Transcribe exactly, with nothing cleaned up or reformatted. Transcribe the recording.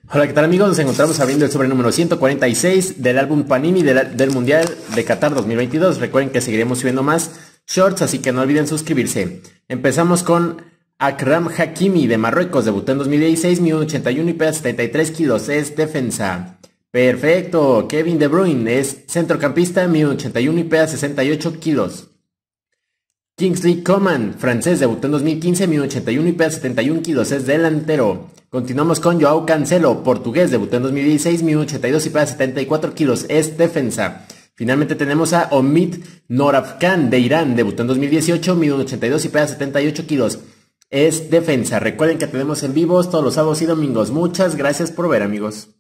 Hola, ¿qué tal amigos? Nos encontramos abriendo el sobre número ciento cuarenta y seis del álbum Panini del, del Mundial de Qatar dos mil veintidós. Recuerden que seguiremos subiendo más shorts, así que no olviden suscribirse. Empezamos con Akram Hakimi de Marruecos, debutó en dos mil dieciséis, mide uno ochenta y uno y pesa setenta y tres kilos, es defensa. Perfecto, Kevin De Bruyne es centrocampista, mide uno ochenta y uno y pesa sesenta y ocho kilos. Kingsley Coman, francés, debutó en dos mil quince, mide uno ochenta y uno y pesa setenta y uno kilos, es delantero. Continuamos con Joao Cancelo, portugués, debutó en dos mil dieciséis, mide uno ochenta y dos y pesa setenta y cuatro kilos, es defensa. Finalmente tenemos a Omid Noravkan de Irán, debutó en dos mil dieciocho, mide uno ochenta y dos y pesa setenta y ocho kilos, es defensa. Recuerden que tenemos en vivos todos los sábados y domingos. Muchas gracias por ver, amigos.